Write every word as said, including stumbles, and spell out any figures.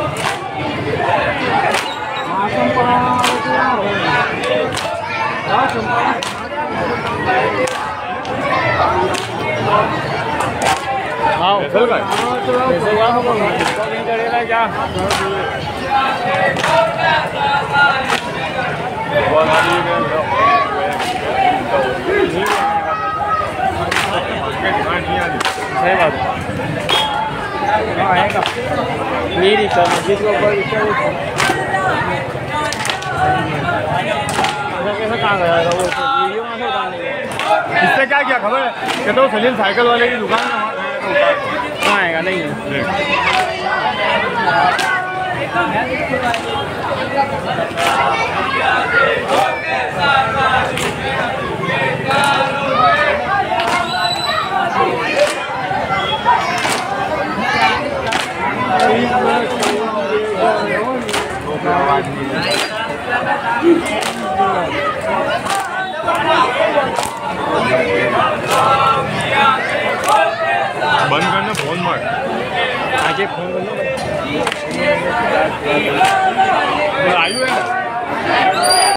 हाँ चल गए ऐसे हुआ हम नहीं करेगा क्या सही बात हाँ आएगा नहीं रिक्शा जिसको ऊपर रिक्शा कैसा कहाँ गया था वो वीडियो में उतारने इससे क्या किया खबर है कहते हो सलील साइकिल वाले की दुकान है कहाँ आएगा नहीं बंद करना फोन मार आगे फोन करना आयु है।